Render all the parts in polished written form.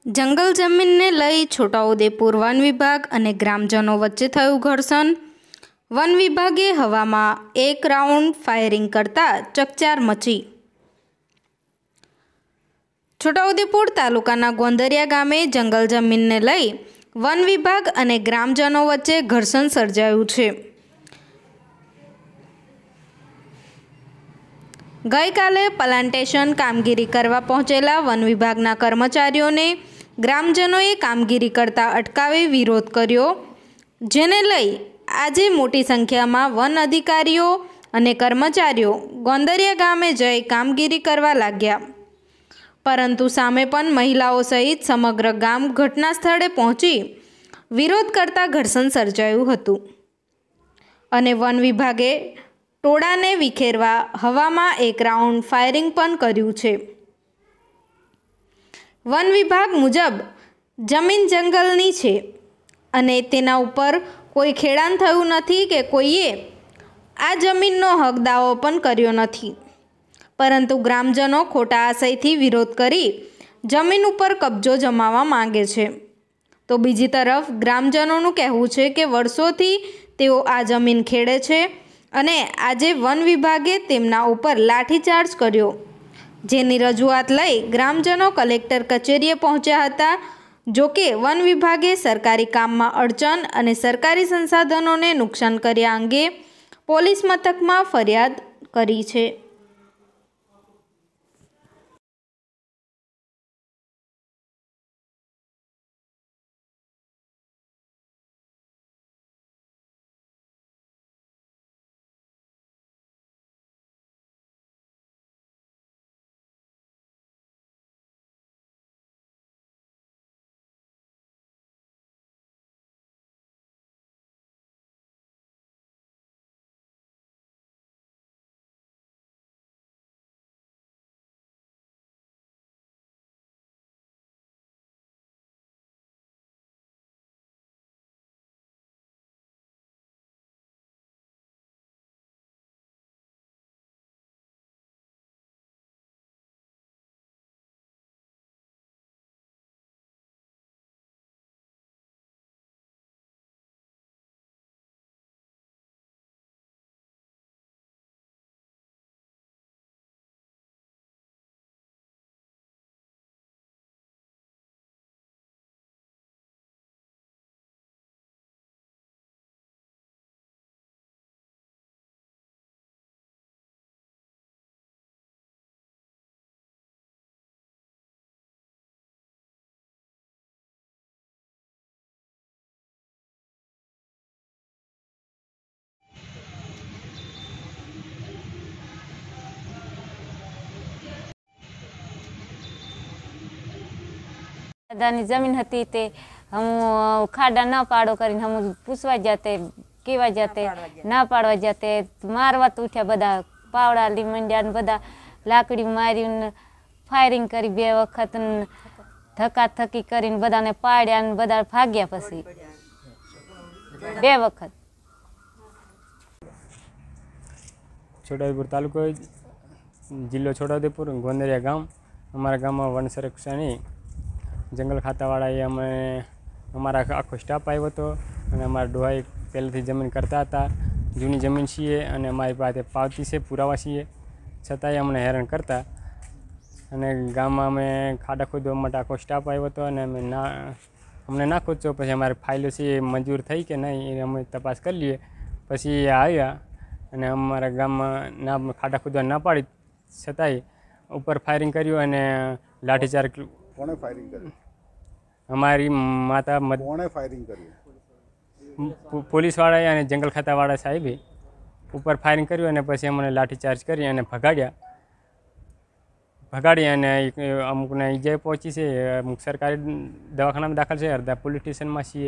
જંગલ જમીનને લઈ છોટાઉદેપુર વન વિભાગ અને ગ્રામજનો વચ્ચે થયું ઘર્ષણ। વન વિભાગે હવામાં એક રાઉન્ડ ફાયરિંગ કરતા ચકચાર મચી। છોટાઉદેપુર તાલુકાના ગોંદરિયા ગામે જંગલ જમીનને લઈ વન વિભાગ અને ગ્રામજનો વચ્ચે ઘર્ષણ સર્જાયું છે। ગઈકાલે પ્લાન્ટેશન કામગીરી કરવા પહોંચેલા વન વિભાગના કર્મચારીઓને ગ્રામજનોએ કામગીરી કરતા અટકાવી વિરોધ કર્યો, જેને લઈ આજે મોટી સંખ્યામાં વન અધિકારીઓ અને કર્મચારીઓ ગોંદરિયા ગામે જઈ કામગીરી કરવા લાગ્યા, પરંતુ સામે પણ મહિલાઓ સહિત સમગ્ર ગામ ઘટના સ્થળે પહોંચી વિરોધ કરતા ઘર્ષણ સર્જાયું હતું અને વન વિભાગે ટોળાને વિખેરવા હવામાં એક રાઉન્ડ ફાયરિંગ પણ કર્યું છે। વન વિભાગ મુજબ જમીન જંગલની છે અને તેના ઉપર કોઈ ખેડાણ થયું નથી કે કોઈએ આ જમીનનો હક દાવો પણ કર્યો નથી, પરંતુ ગ્રામજનો ખોટા આશયથી વિરોધ કરી જમીન ઉપર કબજો જમાવવા માંગે છે। તો બીજી તરફ ગ્રામજનોનું કહેવું છે કે વર્ષોથી તેઓ આ જમીન ખેડે છે અને આજે વન વિભાગે તેમના ઉપર લાઠીચાર્જ કર્યો, જેની રજૂઆત લઈ ગ્રામજનો કલેક્ટર કચેરીએ પહોંચ્યા હતા। જોકે વન વિભાગે સરકારી કામમાં અડચણ અને સરકારી સંસાધનોને નુકસાન કર્યા અંગે પોલીસ મથકમાં ફરિયાદ કરી છે। दादानी जमीन हती ते हम खाडा ना पाड़ो करीने हम पूछवा जाते, केवा जाते, ना पाड़वा जाते, मारवा तो उठ्या बधा पावड़ा ली मंड्या ने बधा लाकड़ी मारी ने फायरिंग करी बे वखत धक्का धक्की करीने बधाने पाड्या ने बधा भाग्या पछी बे वखत। छोटाउदेपुर तालुको जिल्लो छोटाउदेपुर गोंदरिया गाम। अमरा गाम में वन संरक्षणी जंगल खातावाड़ाए अमे अमरा आखो स्टाफ आव्यो हतो अने अमरा डोहाई पहलेथी जमीन करता था। जूनी जमीन छीए अने अमारी पासे पावती छे, पुरावा छीए, छतांय अमने हैरान करता अने गाममां अमे खाडा खोदवा माटे आखो स्टाफ आव्यो हतो अने अमने ना खोदशो पछी अमारी फाइलो छे मंजूर थई के नहीं ए अमे तपास करी लीए। पछी आव्या अने अमरा गाममां ना खाडा खोदवा ना पाड़ी छतांय उपर फायरिंग कर्युं अने लाठीचार्ज। कोणे फायरिंग करी? हमारी माता कोणे फायरिंग करी? पुलिस वाळाए अने जंगल खातावाळा साहेबे ऊपर फायरिंग कर्युं अने पछी अमने लाठीचार्ज करी अने भगाड़ी अने अमुकने ईजाए पहोंची छे। अमुक सरकारी दवाखानामां दाखल छे, अर्धा पोलीस स्टेशनमां छीए।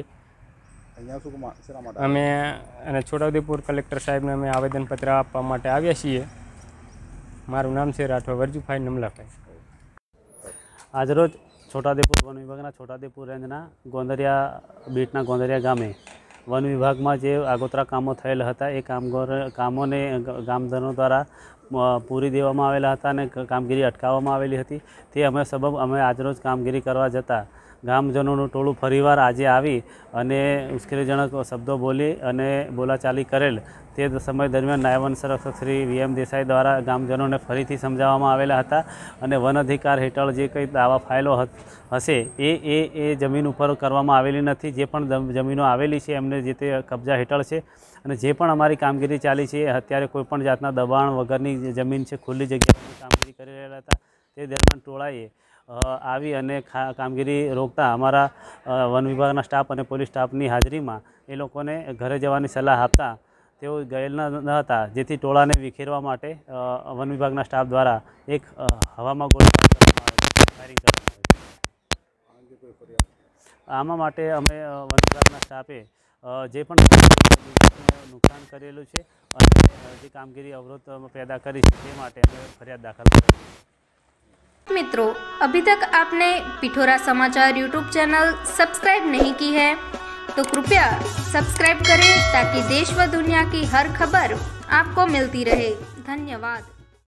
अमे अने छोटाउदेपुर कलेक्टर साहेबने अमे आवेदनपत्र आपवा माटे आव्या छीए। मारुं नाम छे राठवा वरजुभाई नमलाभाई। आज रोज छोटाउदेपुर वन विभागना छोटाउदेपुर रेंजना गोंदरिया बीटना गोंदरिया गामे वन विभाग में जो आगोतरा कामों थयेल हता ए कामों ने गामजनों द्वारा પૂરી દેવામાં આવેલા હતા અને કામગીરી અટકાવવામાં આવેલી હતી. તે અમે સબબ અમે આજરોજ કામગીરી કરવા જતાં ગામજનોનું ટોળું ફરીવાર આજે આવી અને ઉશ્કેરણીજનક શબ્દો બોલી અને બોલાચાલી કરેલ. તે સમય દરમિયાન નાયબ વન સંરક્ષક શ્રી VM દેસાઈ દ્વારા ગામજનોને ફરીથી સમજાવવામાં આવેલા હતા અને વન અધિકાર હેઠળ જે કંઈ દાવા ફાઇલો હશે એ જમીન ઉપર કરવામાં આવેલી નથી. જે પણ જમીનો આવેલી છે એમને જે તે કબજા હેઠળ છે અને જે પણ અમારી કામગીરી ચાલી છે અત્યારે કોઈપણ જાતના દબાણ વગરની જમીન છે, ખુલ્લી જગ્યાએ કામગીરી કરી રહેલા હતા. તે દરમિયાન ટોળાએ આવી અને કામગીરી રોકતા અમારા વન વિભાગના સ્ટાફ અને પોલીસ સ્ટાફની હાજરીમાં એ લોકોને ઘરે જવાની સલાહ આપતા તેઓ ગયેલ ન હતા, જેથી ટોળાને વિખેરવા માટે વન વિભાગના સ્ટાફ દ્વારા એક હવામાં ફાયરિંગ કરવામાં આવે. આમાં માટે અમે વન વિભાગના સ્ટાફે જે પણ નુકસાન કરેલું છે અને જે કામગીરી અવરોધ પેદા કરી છે તે માટે અમે ફરિયાદ દાખલ કરી. मित्रों, अभी तक आपने पिठोरा समाचार यूट्यूब चैनल सब्सक्राइब नहीं की है तो कृपया सब्सक्राइब करें ताकि देश व दुनिया की हर खबर आपको मिलती रहे. धन्यवाद.